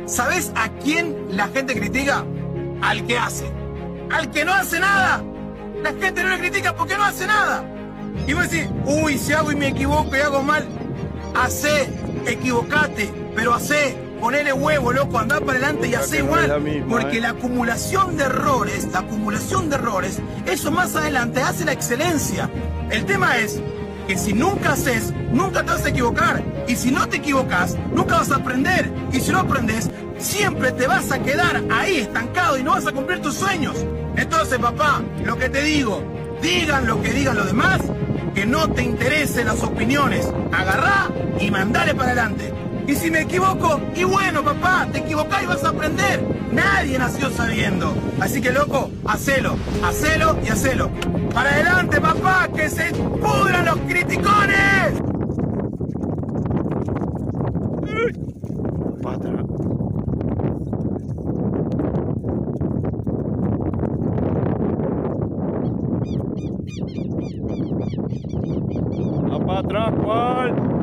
¿Sabés a quién la gente critica? Al que hace. Al que no hace nada. La gente no le critica porque no hace nada. Y vos decís, uy, si hago y me equivoco y hago mal. Hacé, equivocate, pero hacé. Ponele huevo, loco, andá para adelante y hacé igual. Porque la acumulación de errores, eso más adelante hace la excelencia. El tema es que si nunca haces, nunca te vas a equivocar. Y si no te equivocas, nunca vas a aprender. Y si no aprendes, siempre te vas a quedar ahí estancado y no vas a cumplir tus sueños. Entonces, papá, lo que te digo, digan lo que digan los demás, que no te interesen las opiniones. Agarrá y mandale para adelante. Y si me equivoco, y bueno, papá, te equivocás y vas a aprender. Nadie nació sabiendo. Así que, loco, hacelo y hacelo. ¡Para adelante, papá, que se pudran los criticones! Para atrás. Para atrás, ¿cuál?